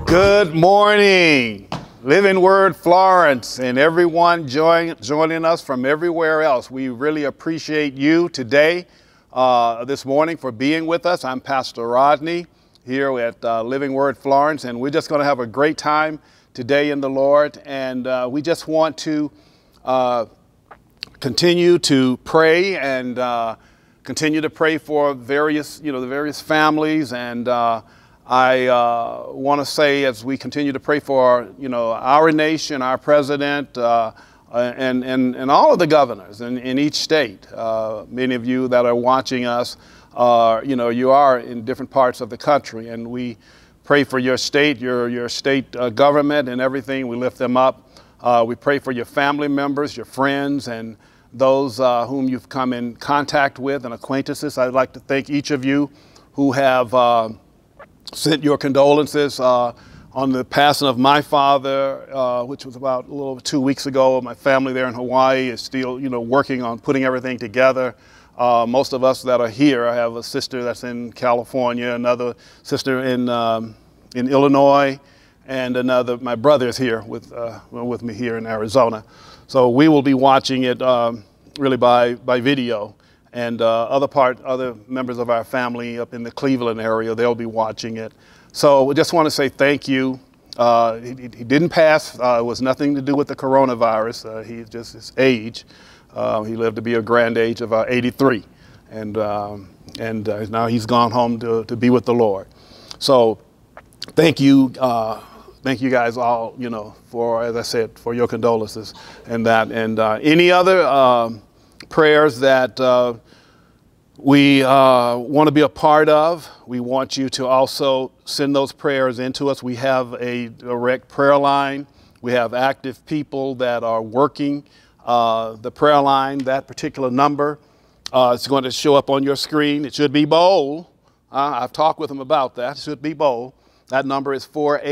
Good morning, Living Word Florence, and everyone joining us from everywhere else. We really appreciate you today, this morning, for being with us. I'm Pastor Rodney here at Living Word Florence, and we're just going to have a great time today in the Lord. And we just want to continue to pray and continue to pray for various, the various families. And I want to say, as we continue to pray for, our nation, our president, and all of the governors in each state. Many of you that are watching us, you are in different parts of the country, and we pray for your state, your state government and everything. We lift them up. We pray for your family members, your friends, and those whom you've come in contact with and acquaintances. I'd like to thank each of you who have sent your condolences on the passing of my father, which was about a little over 2 weeks ago. My family there in Hawaii is still, working on putting everything together. Most of us that are here, I have a sister that's in California, another sister in Illinois, and my brother is here with me here in Arizona. So we will be watching it really by video. And other members of our family up in the Cleveland area, they'll be watching it. So we just want to say thank you. He didn't pass. It was nothing to do with the coronavirus. He's just his age. He lived to be a grand age of 83. And now he's gone home to be with the Lord. So thank you. Thank you guys all, for, as I said, for your condolences and that. And any other prayers that we want to be a part of, we want you to also send those prayers into us. We have a direct prayer line. We have active people that are working the prayer line. That particular number is going to show up on your screen. It should be bold. I've talked with them about that. It should be bold. That number is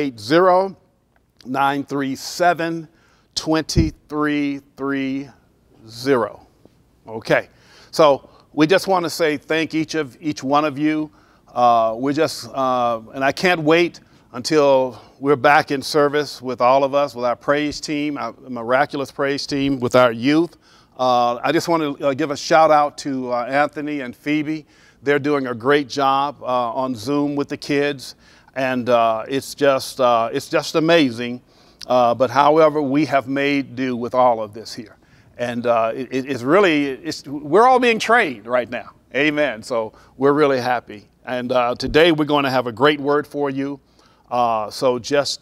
480-937-2330. Okay, so we just want to say thank each one of you. And I can't wait until we're back in service with all of us, with our praise team, our miraculous praise team, with our youth. I just want to give a shout out to Anthony and Phoebe. They're doing a great job on Zoom with the kids, and it's just amazing. But however, we have made do with all of this here. And we're all being trained right now. Amen. So we're really happy. And today we're going to have a great word for you. So just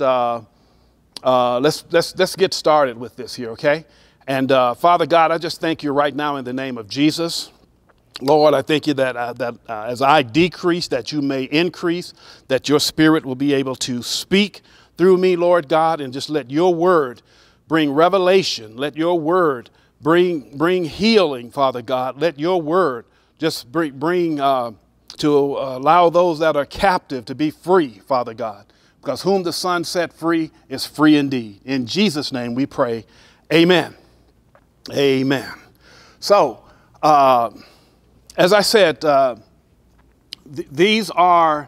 let's get started with this here, okay? And Father God, I just thank you right now in the name of Jesus. Lord, I thank you that as I decrease, that you may increase, that your spirit will be able to speak through me, Lord God, and just let your word bring revelation. Let your word bring healing, Father God. Let your word just bring to allow those that are captive to be free, Father God. Because whom the Son set free is free indeed. In Jesus' name we pray. Amen. Amen. So, as I said, these are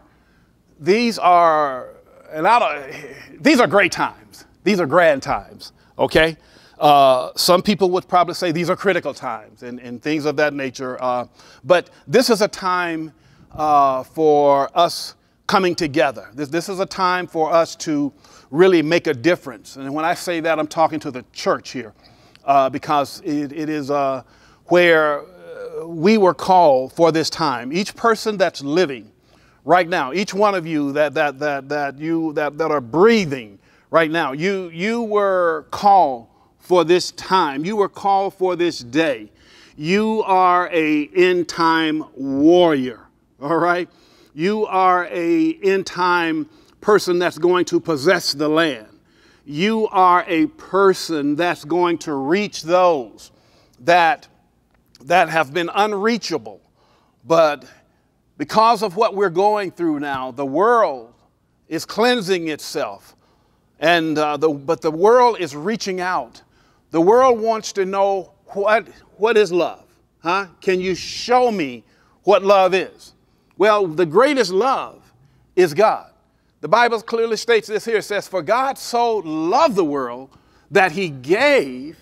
great times. These are grand times. Okay. Some people would probably say these are critical times and things of that nature. But this is a time for us coming together. This is a time for us to really make a difference. And when I say that, I'm talking to the church here because it is where we were called for this time. Each person that's living right now, each one of you that are breathing right now, you were called for this time. You were called for this day. You are a end time warrior. All right. You are a end time person that's going to possess the land. You are a person that's going to reach those that have been unreachable. But because of what we're going through now, the world is cleansing itself. And but the world is reaching out. The world wants to know what is love? Huh? Can you show me what love is? Well, the greatest love is God. The Bible clearly states this here. It says, for God so loved the world that he gave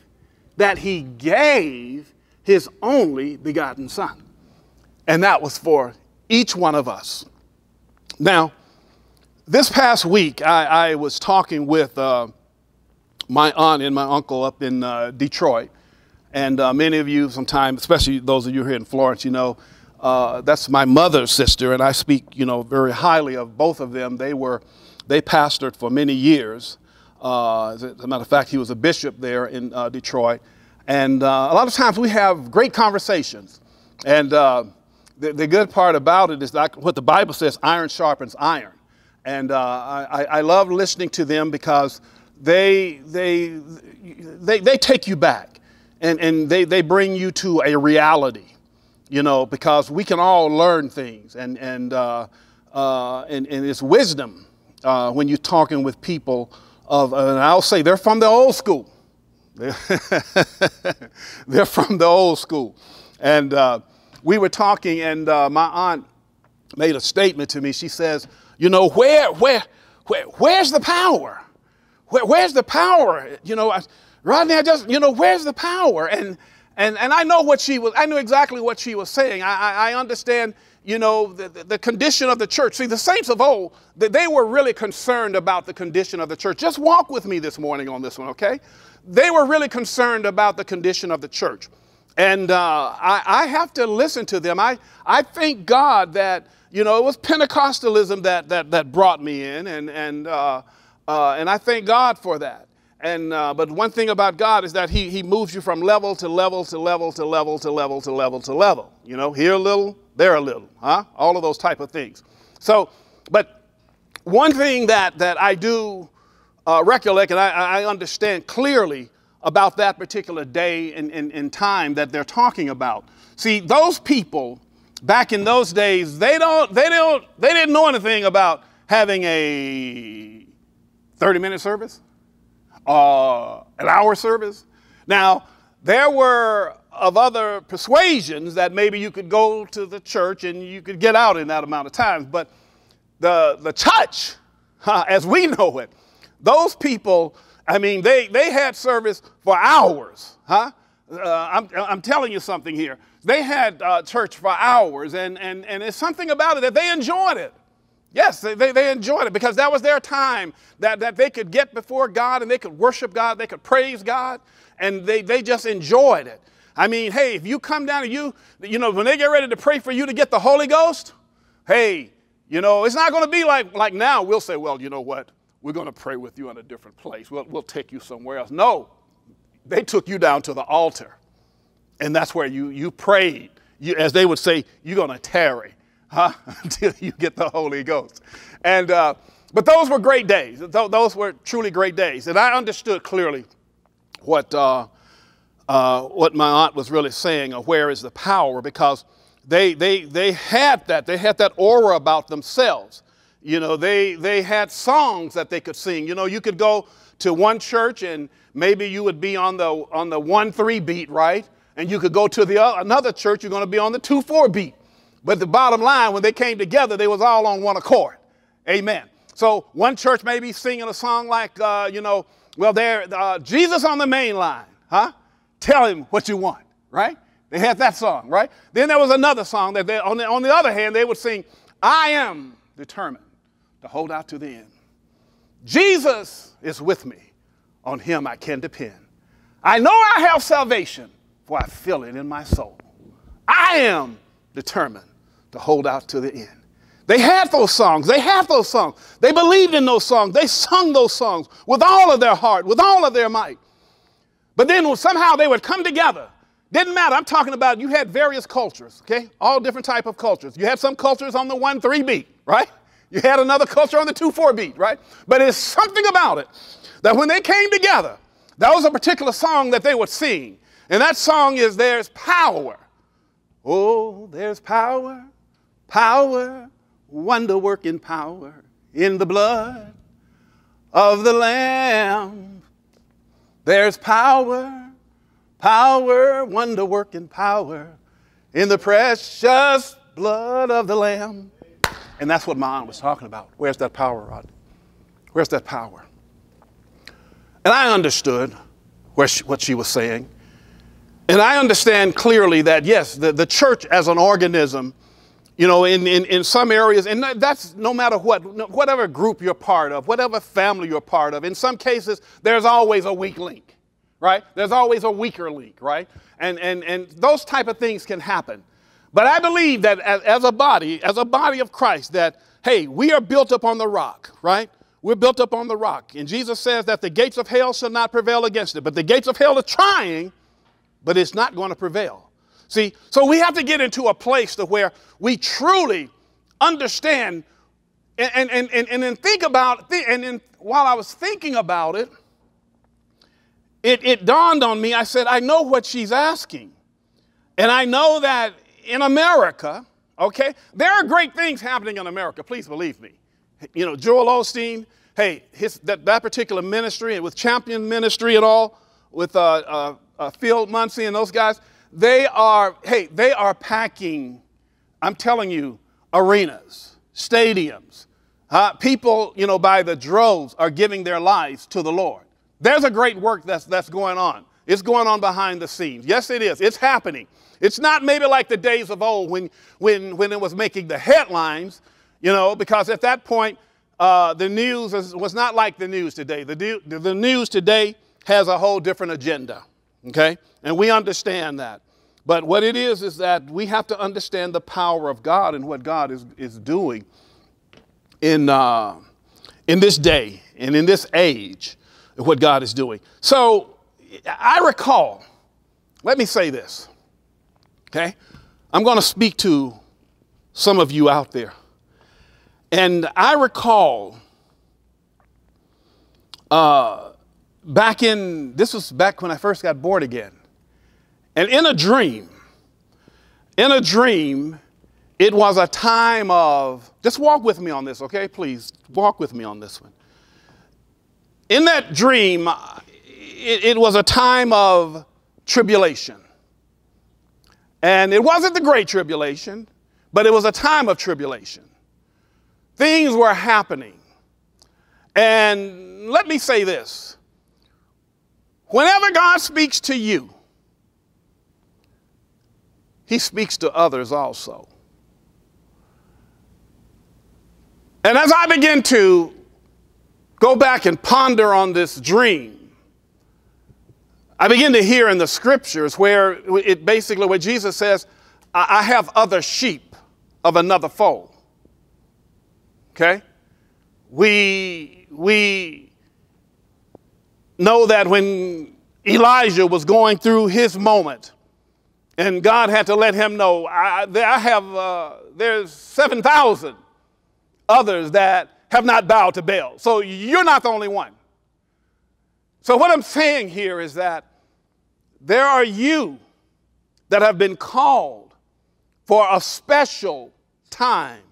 his only begotten son. And that was for each one of us. Now, this past week, I was talking with my aunt and my uncle up in Detroit. And many of you sometimes, especially those of you here in Florence, you know, that's my mother's sister. And I speak, you know, very highly of both of them. They pastored for many years. As a matter of fact, he was a bishop there in Detroit. And a lot of times we have great conversations. And the good part about it is like what the Bible says, iron sharpens iron. And I love listening to them because they take you back and they bring you to a reality, you know, because we can all learn things and it's wisdom when you're talking with people and I'll say they're from the old school. They're from the old school. And we were talking and my aunt made a statement to me. She says, you know, where's the power? Where's the power? You know, Rodney, where's the power? And I know I knew exactly what she was saying. I understand, you know, the condition of the church. See, the saints of old, they were really concerned about the condition of the church. Just walk with me this morning on this one, okay? They were really concerned about the condition of the church. And I have to listen to them. I thank God that, you know, it was Pentecostalism that brought me in, and I thank God for that. And but one thing about God is that He moves you from level to level to level to level to level to level to level. You know, here a little, there a little, huh? All of those type of things. So, but one thing that I do recollect, and I understand clearly about that particular day and time that they're talking about. See, those people back in those days, they didn't know anything about having a 30-minute service, an hour service. Now, there were of other persuasions that maybe you could go to the church and you could get out in that amount of time. But the church, as we know it, those people, I mean, they had service for hours, huh? I'm telling you something here. They had church for hours, and there's something about it that they enjoyed it. Yes, they enjoyed it because that was their time that they could get before God and they could worship God, they could praise God, and they just enjoyed it. I mean, hey, if you come down and you know, when they get ready to pray for you to get the Holy Ghost, hey, you know, it's not going to be like now. We'll say, well, you know what? We're going to pray with you in a different place. We'll take you somewhere else. No, they took you down to the altar. And that's where you prayed. As they would say, you're going to tarry, huh? Until you get the Holy Ghost. And but those were great days. Those were truly great days. And I understood clearly what my aunt was really saying, or where is the power, because they had that. They had that aura about themselves. You know, they had songs that they could sing. You know, you could go to one church and maybe you would be on the 1-3 beat, right? And you could go to another church, you're going to be on the 2-4 beat. But the bottom line, when they came together, they was all on one accord. Amen. So one church may be singing a song like, you know, well, Jesus on the main line, huh? Tell him what you want, right? They had that song, right? Then there was another song that on the other hand, they would sing, I am determined to hold out to the end. Jesus is with me. On him I can depend. I know I have salvation, for I feel it in my soul. I am determined to hold out to the end. They had those songs. They have those songs. They believed in those songs. They sung those songs with all of their heart, with all of their might. But then somehow they would come together. Didn't matter. I'm talking about you had various cultures, okay? All different type of cultures. You had some cultures on the 1-3 beat, right? You had another culture on the 2-4 beat, right? But it's something about it that when they came together, that was a particular song that they would sing. And that song is, there's power. Oh, there's power, power, wonder-working power in the blood of the Lamb. There's power, power, wonder-working power in the precious blood of the Lamb. And that's what my aunt was talking about. Where's that power, Rodney? Where's that power? And I understood what she was saying. And I understand clearly that, yes, the church as an organism, you know, in some areas, and that's no matter whatever group you're part of, whatever family you're part of, in some cases, there's always a weak link, right? There's always a weaker link, right? And those type of things can happen. But I believe that as a body of Christ, that, hey, we are built up on the rock, right? We're built up on the rock. And Jesus says that the gates of hell shall not prevail against it. But the gates of hell are trying, but it's not going to prevail. See, so we have to get into a place to where we truly understand and then think about, and then while I was thinking about it, it dawned on me. I said, I know what she's asking. And I know that in America, okay, there are great things happening in America. Please believe me. You know, Joel Osteen, hey, that particular ministry, and with Champion Ministry and all, with Phil Muncie and those guys, they are packing, I'm telling you, arenas, stadiums. People, you know, by the droves are giving their lives to the Lord. There's a great work that's going on. It's going on behind the scenes. Yes, it is. It's happening. It's not maybe like the days of old when it was making the headlines, you know, because at that point, the news was not like the news today. The news today has a whole different agenda, okay? And we understand that. But what it is that we have to understand the power of God and what God is doing in this day and in this age, what God is doing. So I recall, let me say this, okay? I'm going to speak to some of you out there. And I recall this was back when I first got born again. And in a dream, it was a time of, just walk with me on this, okay? Please walk with me on this one. In that dream, it was a time of tribulation. And it wasn't the great tribulation, but it was a time of tribulation. Things were happening. And let me say this. Whenever God speaks to you, he speaks to others also. And as I begin to go back and ponder on this dream, I begin to hear in the scriptures where Jesus says, I have other sheep of another fold. Okay? We know that when Elijah was going through his moment, and God had to let him know, there's 7,000 others that have not bowed to Baal. So you're not the only one. So what I'm saying here is that there are you that have been called for a special time.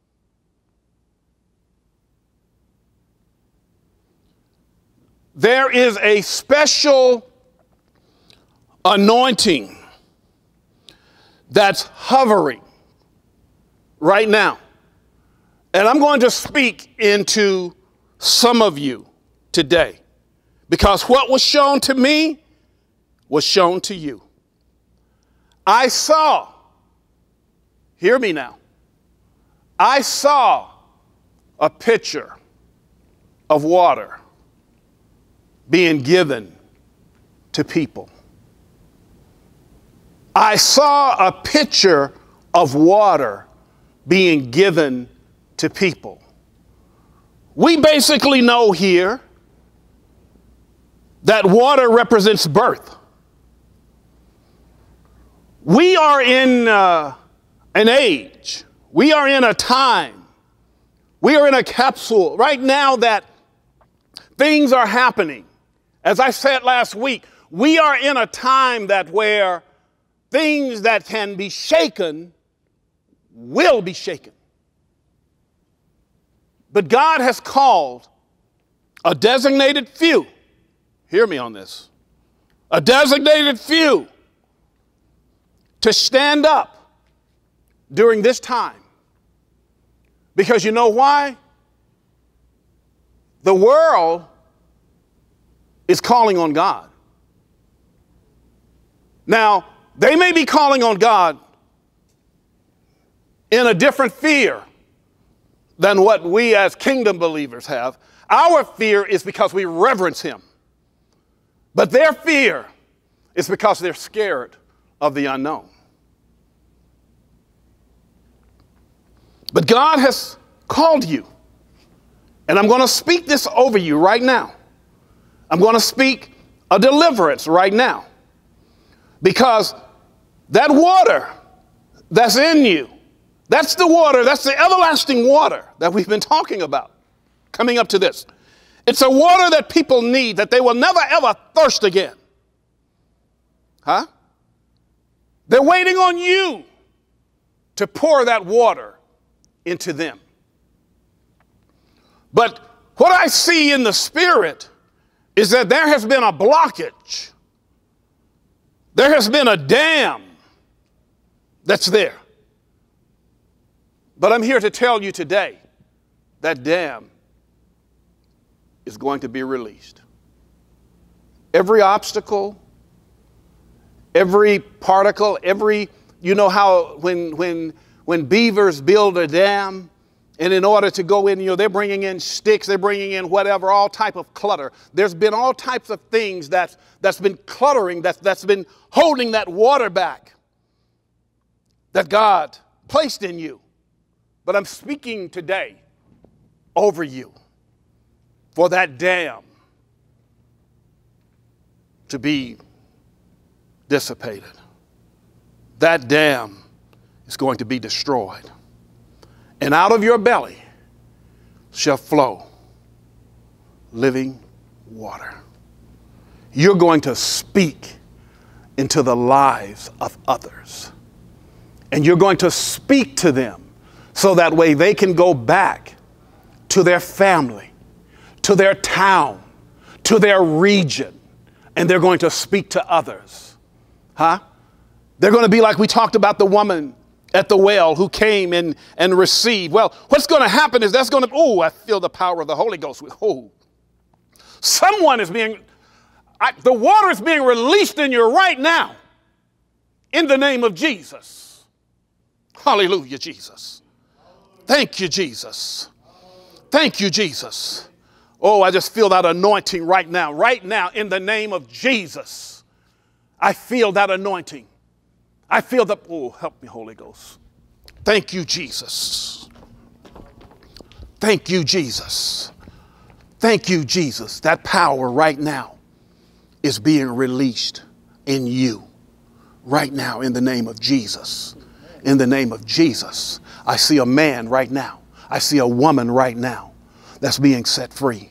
There is a special anointing that's hovering right now. And I'm going to speak into some of you today, because what was shown to me was shown to you. I saw, hear me now, I saw a pitcher of water being given to people. I saw a pitcher of water being given to people. We basically know here that water represents birth. We are in an age, we are in a time, we are in a capsule right now that things are happening. As I said last week, we are in a time where things that can be shaken will be shaken. But God has called a designated few, hear me on this, a designated few to stand up during this time Because you know why? The world is calling on God. Now, they may be calling on God in a different fear than what we as kingdom believers have. Our fear is because we reverence him. But their fear is because they're scared of the unknown. But God has called you. And I'm going to speak this over you right now. I'm going to speak a deliverance right now. Because that water that's in you, that's the water, that's the everlasting water that we've been talking about coming up to this. It's a water that people need, that they will never ever thirst again. Huh? They're waiting on you to pour that water into them. But what I see in the spirit is that there has been a blockage. There has been a dam that's there. But I'm here to tell you today that dam is going to be released. Every obstacle, every particle, you know how when beavers build a dam, and in order to go in, they're bringing in sticks, they're bringing in whatever, all type of clutter. There's been all types of things that's been cluttering, that's been holding that water back that God placed in you. But I'm speaking today over you for that dam to be dissipated. That dam is going to be destroyed. And out of your belly shall flow living water. You're going to speak into the lives of others. And you're going to speak to them so that way they can go back to their family, to their town, to their region, and they're going to speak to others. Huh? They're going to be like we talked about the woman at the well who came in and received. Well, what's going to happen is that's going to, I feel the power of the Holy Ghost. Someone is the water is being released in you right now in the name of Jesus. Hallelujah, Jesus. Thank you, Jesus. Thank you, Jesus. Oh, I just feel that anointing right now in the name of Jesus. I feel that anointing. I feel that, help me, Holy Ghost. Thank you, Jesus. Thank you, Jesus. Thank you, Jesus. That power right now is being released in you right now in the name of Jesus. In the name of Jesus. I see a man right now. I see a woman right now that's being set free.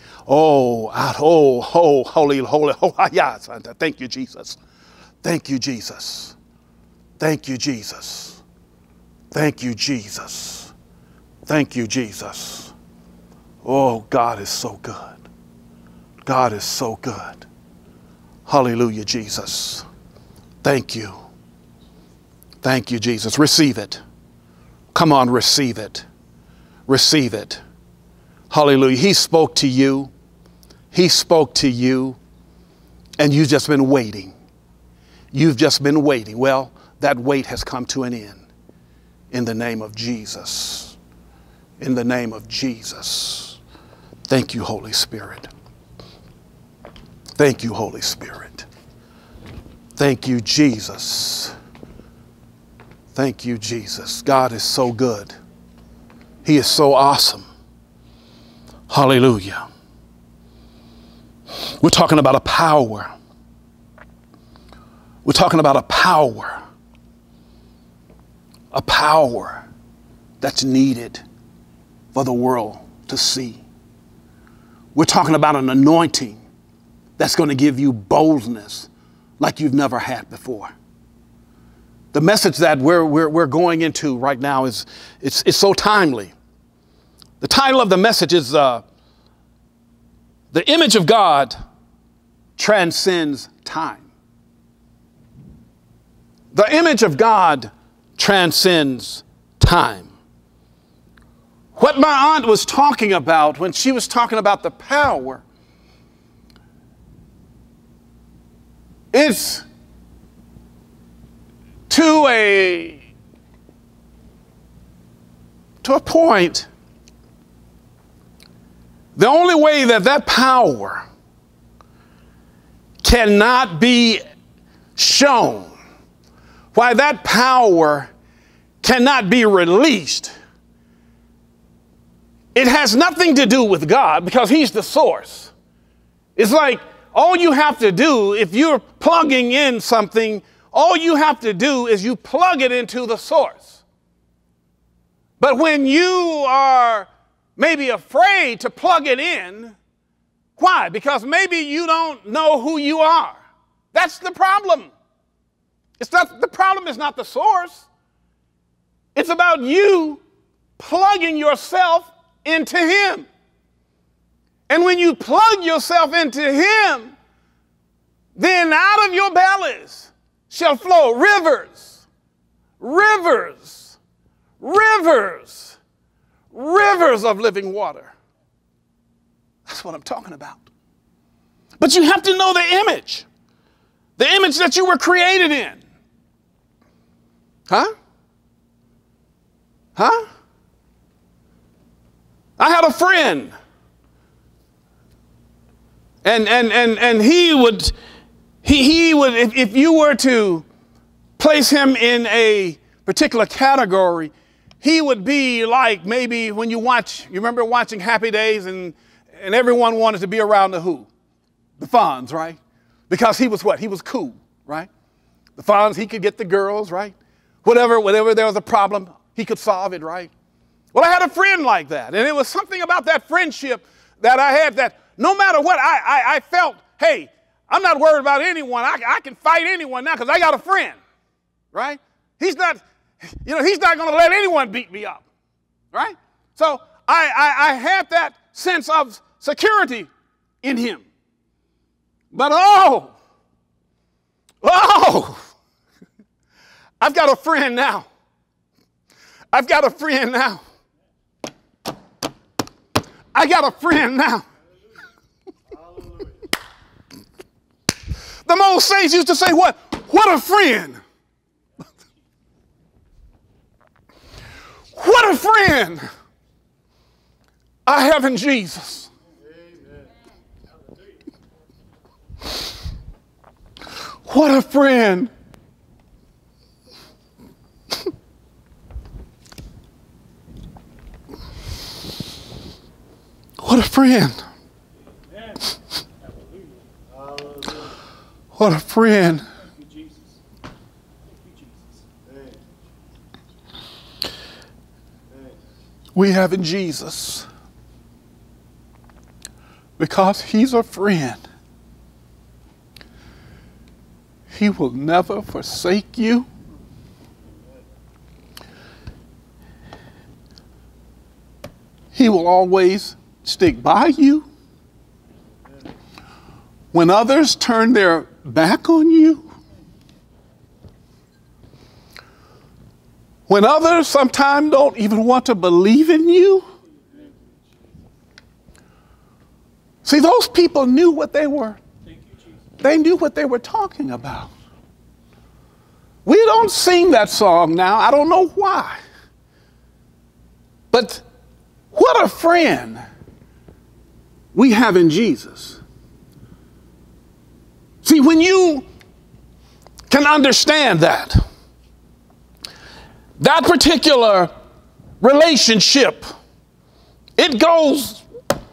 Holy. Thank you, Jesus. Thank you, Jesus. Thank you, Jesus. Thank you, Jesus. Thank you, Jesus. Oh, God is so good. God is so good. Hallelujah, Jesus. Thank you. Thank you, Jesus. Receive it. Come on, receive it. Receive it. Hallelujah. He spoke to you. He spoke to you. And you've just been waiting. You've just been waiting. Well, that wait has come to an end. In the name of Jesus. In the name of Jesus. Thank you, Holy Spirit. Thank you, Holy Spirit. Thank you, Jesus. Thank you, Jesus. God is so good. He is so awesome. Hallelujah. We're talking about a power. We're talking about a power. A power that's needed for the world to see. We're talking about an anointing that's going to give you boldness like you've never had before. The message that we're going into right now is it's so timely. The title of the message is The Image of God Transcends Time. The image of God transcends time. What my aunt was talking about when she was talking about the power is to a point, the only way that that power cannot be shown, why that power cannot be released, it has nothing to do with God, because he's the source. It's like all you have to do, if you're plugging in something, all you have to do is you plug it into the source. But when you are maybe afraid to plug it in, why? Because maybe you don't know who you are. That's the problem. The problem is not the source. It's about you plugging yourself into him. And when you plug yourself into him, then out of your bellies shall flow rivers, rivers, rivers, rivers of living water. That's what I'm talking about. But you have to know the image that you were created in. Huh? Huh? I had a friend, and he would, if you were to place him in a particular category, he would be like maybe when you remember watching Happy Days, and everyone wanted to be around the who? The Fonz, right? Because he was what? He was cool, right? The Fonz, he could get the girls, right? Whatever there was a problem, he could solve it, right? Well, I had a friend like that, and it was something about that friendship that I had that no matter what, I felt, hey, I'm not worried about anyone. I can fight anyone now because I got a friend, right? He's not going to let anyone beat me up, right? So I had that sense of security in him. But I've got a friend now. I've got a friend now. I got a friend now. The old saints used to say, what? What a friend. What a friend I have in Jesus. What a friend. What a friend. What a friend. We have in Jesus. Because he's a friend. He will never forsake you. He will always stick by you. When others turn their back on you, when others sometimes don't even want to believe in you, see, those people knew what they were. They knew what they were talking about. We don't sing that song now. I don't know why. But what a friend we have in Jesus. See, when you can understand that particular relationship, it goes,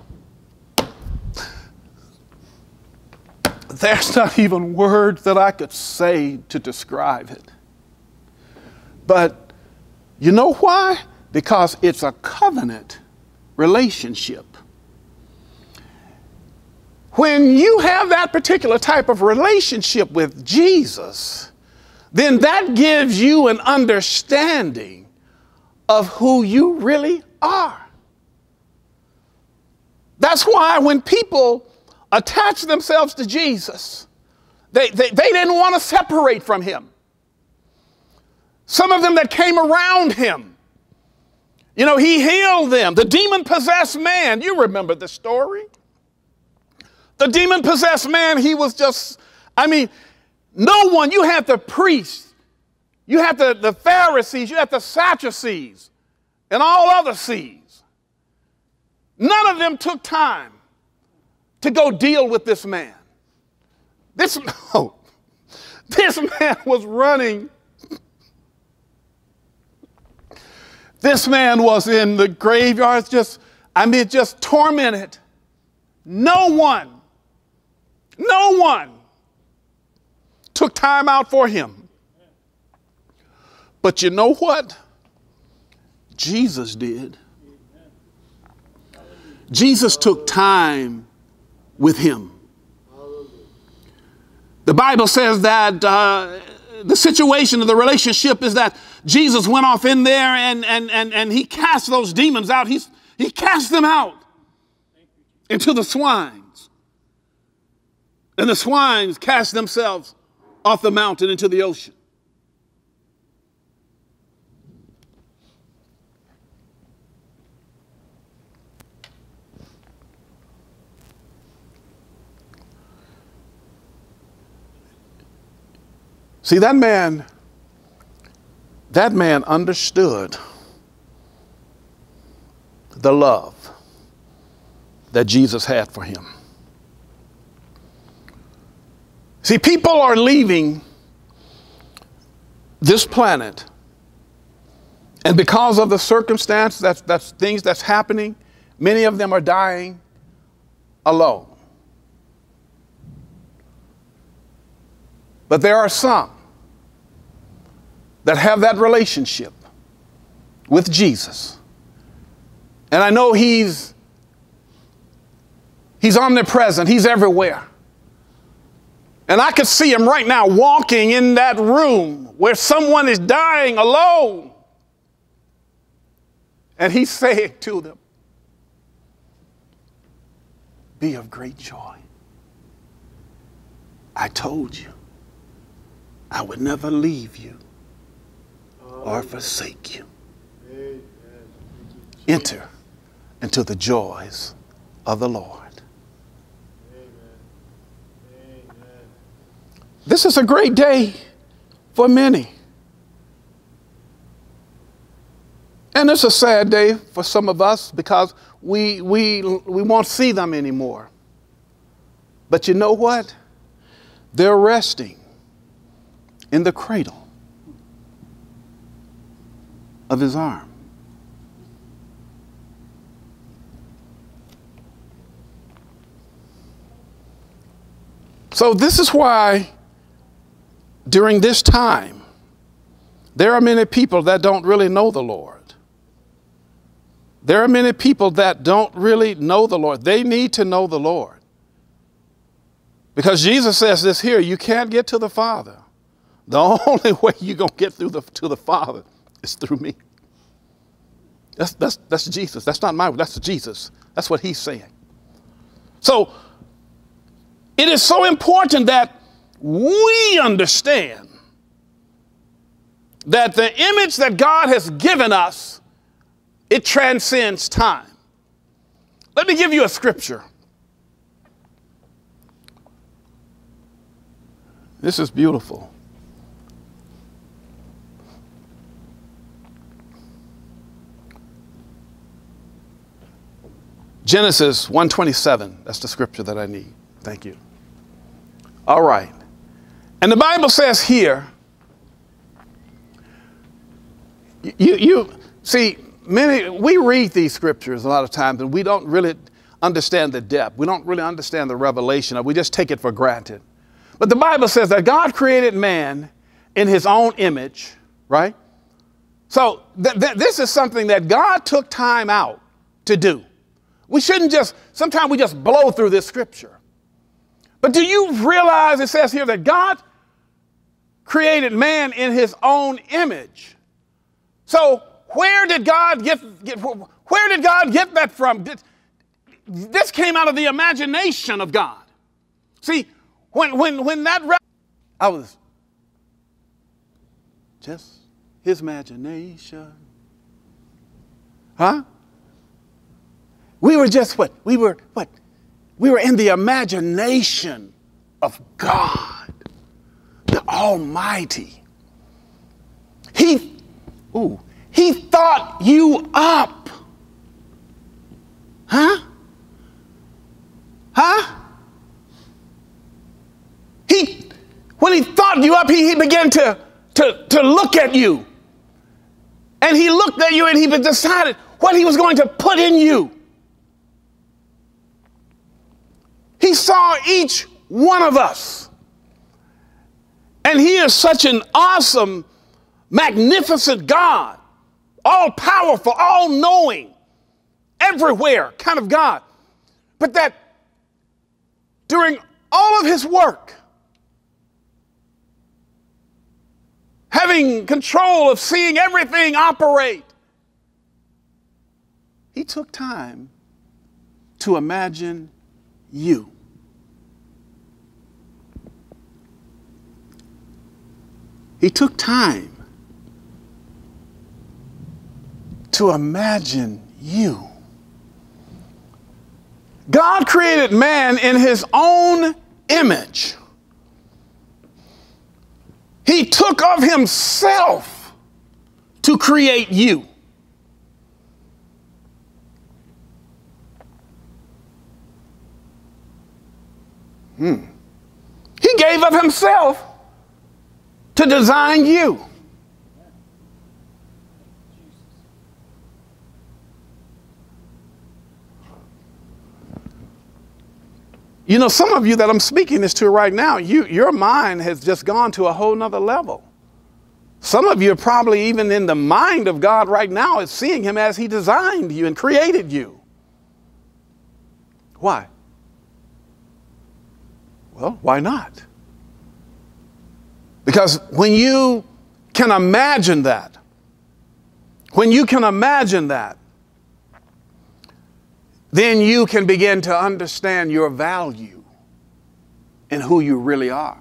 there's not even words that I could say to describe it. But you know why? Because it's a covenant relationship. When you have that particular type of relationship with Jesus, then that gives you an understanding of who you really are. That's why when people attach themselves to Jesus, they didn't want to separate from him. Some of them that came around him, You know, he healed them. The demon-possessed man, you remember the story. The demon-possessed man, he was just, I mean, no one, you had the priests, you had the Pharisees, you had the Sadducees, and all other seeds. None of them took time to go deal with this man. This man was running. This man was in the graveyard, just tormented. No one took time out for him. But you know what? Jesus did. Jesus took time with him. The Bible says that the situation of the relationship is that Jesus went off in there and he cast those demons out. He cast them out into the swines. And the swines cast themselves off the mountain into the ocean. See, that man understood the love that Jesus had for him. See, people are leaving this planet, and because of the circumstance, that's things that's happening, many of them are dying alone. But there are some that have that relationship with Jesus. And I know he's omnipresent. He's everywhere. And I could see him right now walking in that room where someone is dying alone. And he's saying to them, be of great joy. I told you I would never leave you or forsake you. Enter into the joys of the Lord. This is a great day for many. And it's a sad day for some of us because we won't see them anymore. But you know what? They're resting in the cradle of his arm. So this is why during this time, there are many people that don't really know the Lord. There are many people that don't really know the Lord. They need to know the Lord. Because Jesus says this here, you can't get to the Father. The only way you're going to get to the Father is through me. That's Jesus. That's not my word. That's Jesus. That's what he's saying. So it is so important that we understand that the image that God has given us, it transcends time. Let me give you a scripture. This is beautiful. Genesis 1:27. That's the scripture that I need. Thank you. All right. And the Bible says here, you see, we read these scriptures a lot of times and we don't really understand the depth. We don't really understand the revelation. We just take it for granted. But the Bible says that God created man in his own image, right? So this is something that God took time out to do. We shouldn't sometimes we just blow through this scripture. But do you realize it says here that God created man in his own image? So where did God get that from? This came out of the imagination of God. See, when that I was just his imagination. Huh? We were just what? We were in the imagination of God, the Almighty. He thought you up. Huh? Huh? When he thought you up, he began to look at you. And he looked at you and he decided what he was going to put in you. He saw each one of us. And he is such an awesome, magnificent God, all powerful, all knowing, everywhere kind of God. But that during all of his work, having control of seeing everything operate, he took time to imagine you. He took time to imagine you. God created man in his own image. He took of himself to create you. He gave of himself to design you. You know, some of you that I'm speaking this to right now, your mind has just gone to a whole nother level. Some of you are probably even in the mind of God right now, is seeing him as he designed you and created you. Why? Well, why not? Because when you can imagine that, then you can begin to understand your value and who you really are.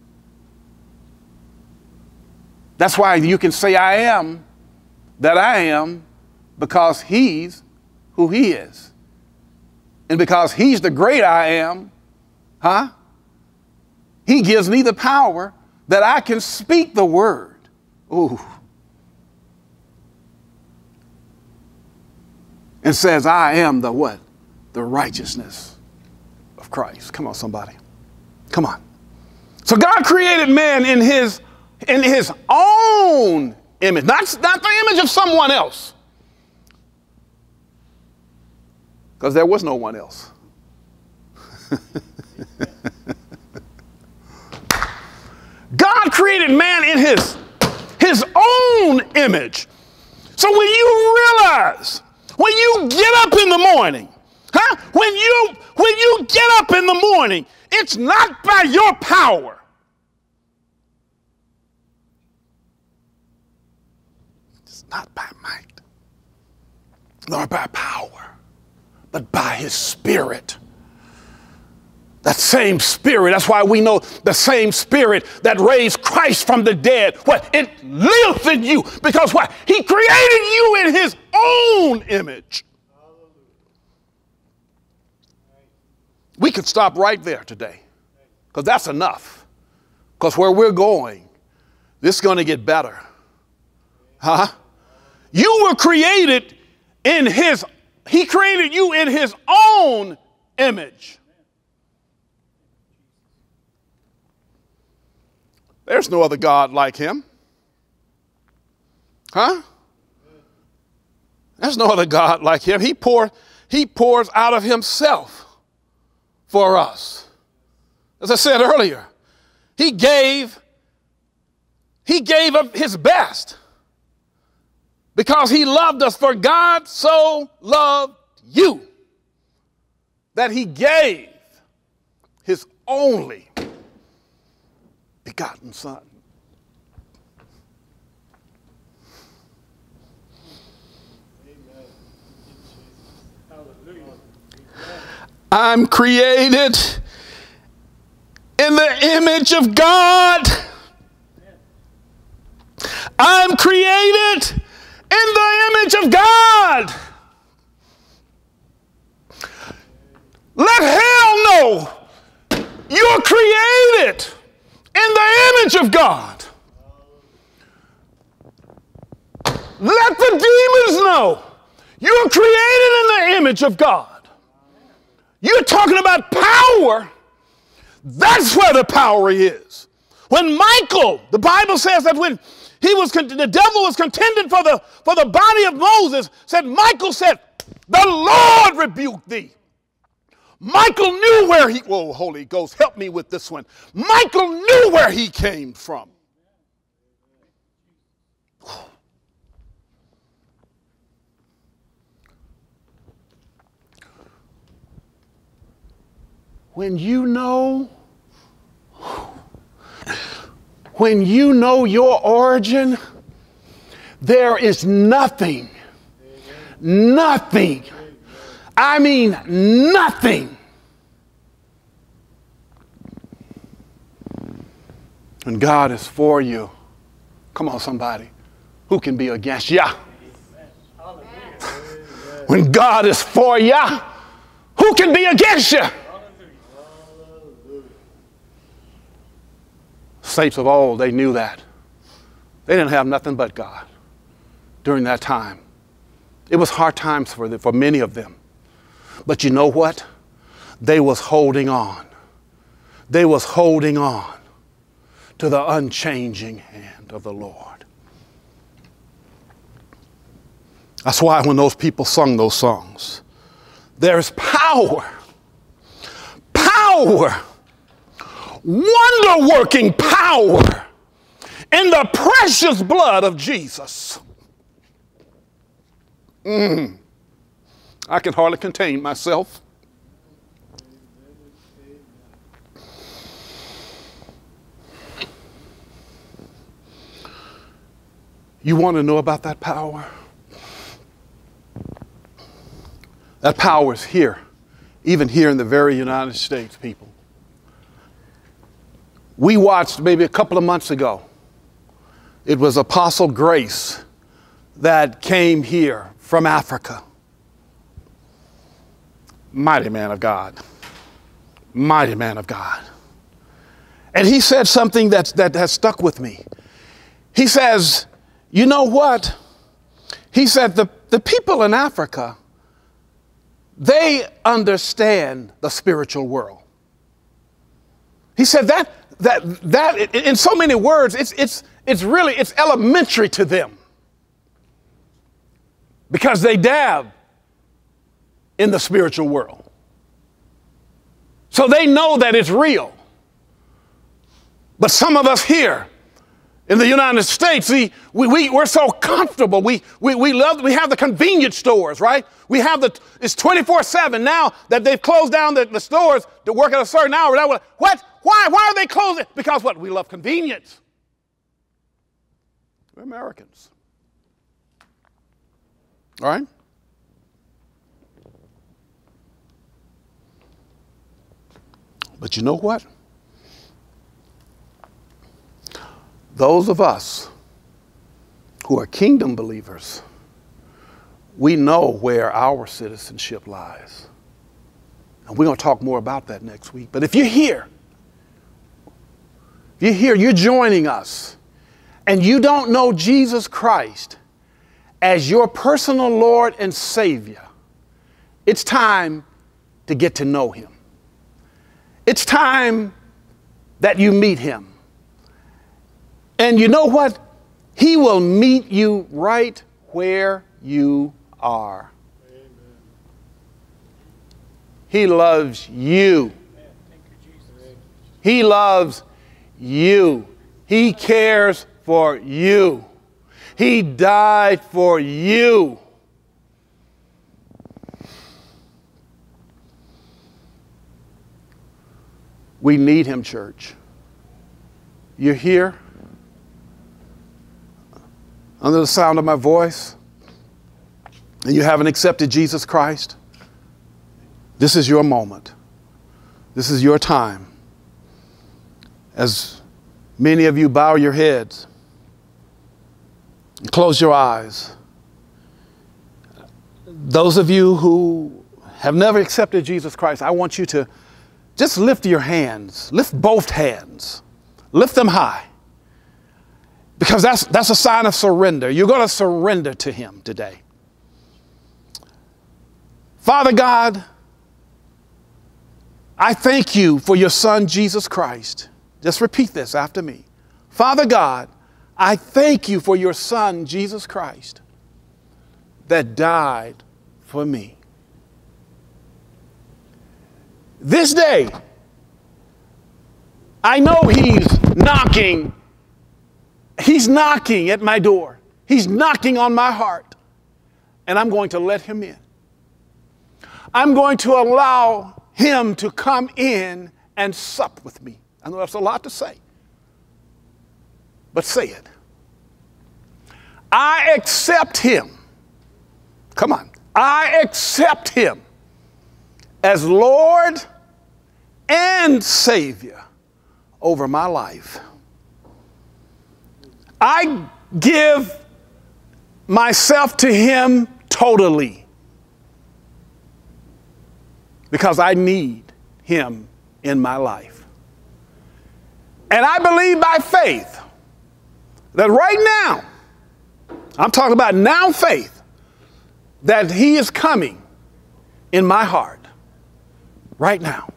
That's why you can say, I am that I am, because he's who he is. And because he's the great I am, he gives me the power that I can speak the word. Ooh. And says, I am the what? The righteousness of Christ. Come on, somebody. Come on. So God created man in his own image, not the image of someone else. Because there was no one else. God created man in his own image. So when you realize, when you get up in the morning, when you get up in the morning, it's not by your power. It's not by might, nor by power, but by his Spirit. That same Spirit, that's why we know the same Spirit that raised Christ from the dead, what? It lives in you. Because what? He created you in his own image. We could stop right there today, because that's enough. Because where we're going, this is going to get better. You were created he created you in his own image. There's no other God like him. There's no other God like him. He pours out of himself for us. As I said earlier, he gave of his best because he loved us. For God so loved you that he gave his only begotten Son. I'm created in the image of God. I'm created in the image of God. Let hell know you're created in the image of God. Let the demons know you're created in the image of God. You're talking about power. That's where the power is. When Michael, the Bible says that when the devil was contending for the body of Moses, Michael said, the Lord rebuked thee. Michael knew where whoa, Holy Ghost, help me with this one. Michael knew where he came from. When you know your origin, there is nothing, I mean nothing. When God is for you, come on somebody, who can be against ya? When God is for ya, who can be against ya? Saints of old, they knew that. They didn't have nothing but God during that time. It was hard times for many of them. But you know what? They was holding on. They was holding on to the unchanging hand of the Lord. That's why when those people sung those songs, there's power, wonder-working power in the precious blood of Jesus. I can hardly contain myself. You want to know about that power? That power is here, even here in the very United States, people. We watched maybe a couple of months ago. It was Apostle Grace that came here from Africa. Mighty man of God. Mighty man of God. And he said something that has stuck with me. He says, you know what? He said the people in Africa, they understand the spiritual world. He said that in so many words, it's elementary to them because they dab in the spiritual world. So they know that it's real. But some of us here in the United States, we're so comfortable. We have the convenience stores, right? It's 24/7 now that they've closed down the stores to work at a certain hour. What? Why are they closing? Because what? We love convenience. We're Americans. All right? But you know what? Those of us who are kingdom believers, we know where our citizenship lies. And we're going to talk more about that next week. But if you're here, you're joining us, and you don't know Jesus Christ as your personal Lord and Savior, it's time to get to know him. It's time that you meet him. And you know what? He will meet you right where you are. Amen. He loves you. He loves you. He cares for you. He died for you. We need him, church. You're here under the sound of my voice, and you haven't accepted Jesus Christ. This is your moment. This is your time. As many of you bow your heads and close your eyes, Those of you who have never accepted Jesus Christ, I want you to just lift your hands, lift both hands, lift them high, because that's a sign of surrender. You're going to surrender to him today. Father God, I thank you for your son, Jesus Christ. Just repeat this after me. Father God, I thank you for your son, Jesus Christ, that died for me. This day, I know he's knocking. He's knocking at my door. He's knocking on my heart. And I'm going to let him in. I'm going to allow him to come in and sup with me. I know that's a lot to say, but say it. I accept him. Come on. I accept him as Lord and Savior over my life. I give myself to him totally because I need him in my life. And I believe by faith that right now, I'm talking about now faith, that he is coming in my heart right now.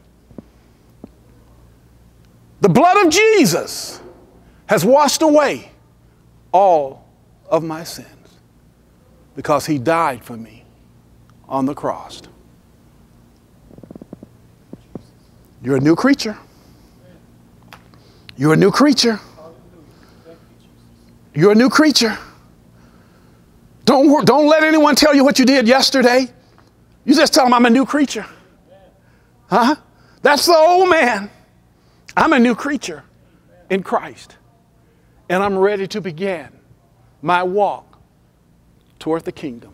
The blood of Jesus has washed away all of my sins because he died for me on the cross. You're a new creature. You're a new creature. You're a new creature. Don't let anyone tell you what you did yesterday. You just tell them I'm a new creature. Huh? That's the old man. I'm a new creature in Christ. And I'm ready to begin my walk toward the kingdom.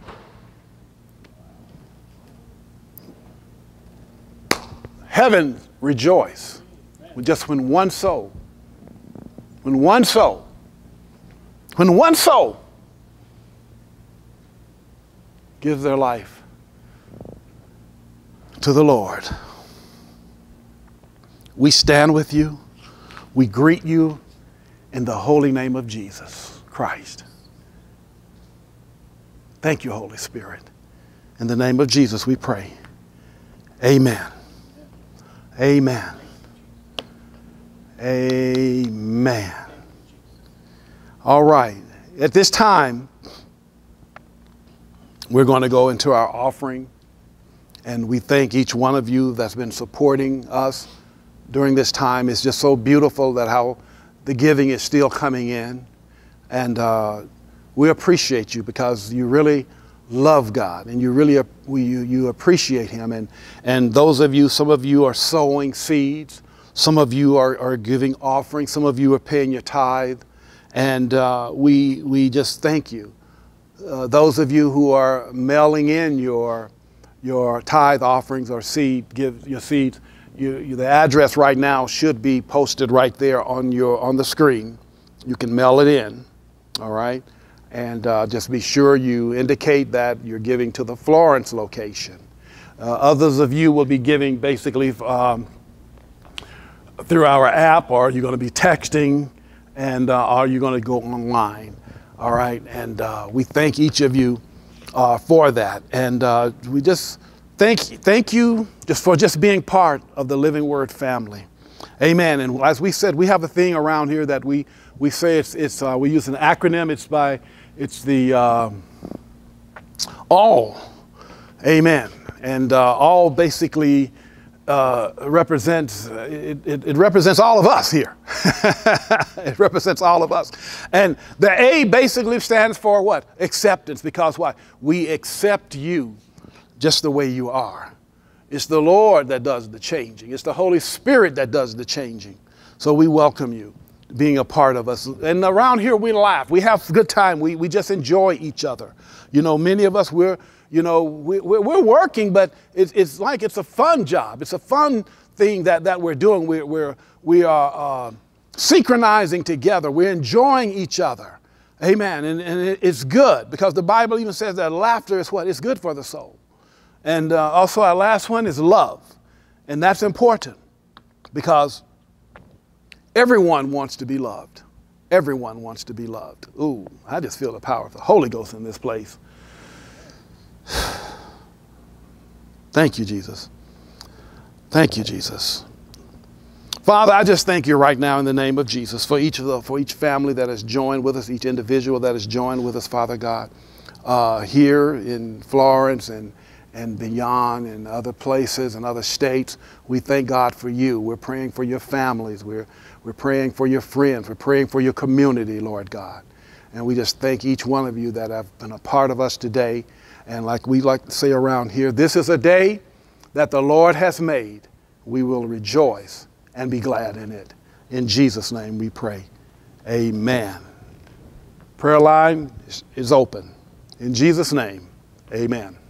Heaven rejoice just when one soul gives their life to the Lord. We stand with you. We greet you in the holy name of Jesus Christ. Thank you, Holy Spirit. In the name of Jesus we pray. Amen. Amen. Amen. All right. At this time, we're going to go into our offering. And we thank each one of you that's been supporting us during this time. It's just so beautiful that how the giving is still coming in. And we appreciate you because you really love God and you really you appreciate him. And those of you, some of you are sowing seeds. Some of you are giving offerings. Some of you are paying your tithe. And we just thank you. Those of you who are mailing in your tithe offerings or give your seeds, the address right now should be posted right there on the screen. You can mail it in, all right? And just be sure you indicate that you're giving to the Florence location. Others of you will be giving basically through our app, or you're going to be texting, and or you're going to go online, all right? And we thank each of you for that. And we just thank you just for being part of the Living Word family. Amen. And as we said, we have a thing around here that we say we use an acronym. It's the all. Amen. And all basically represents it represents all of us here. It represents all of us. And the A basically stands for what? Acceptance. Because why? We accept you just the way you are. It's the Lord that does the changing. It's the Holy Spirit that does the changing. So we welcome you being a part of us. And around here we laugh. We have a good time. We just enjoy each other. You know, many of us, we're working, but it's like it's a fun job. It's a fun thing that we're doing. We are synchronizing together. We're enjoying each other. Amen. And it's good because the Bible even says that laughter is what? It's good for the soul. And also our last one is love. And that's important because everyone wants to be loved. Everyone wants to be loved. Ooh, I just feel the power of the Holy Ghost in this place. Thank you, Jesus. Thank you, Jesus. Father, I just thank you right now in the name of Jesus for each family that has joined with us, each individual that has joined with us, Father God, here in Florence and beyond and other places and other states. We thank God for you. We're praying for your families. We're praying for your friends. We're praying for your community, Lord God. And we just thank each one of you that have been a part of us today. And like we like to say around here, this is a day that the Lord has made. We will rejoice and be glad in it. In Jesus' name we pray. Amen. Prayer line is open. In Jesus' name, amen.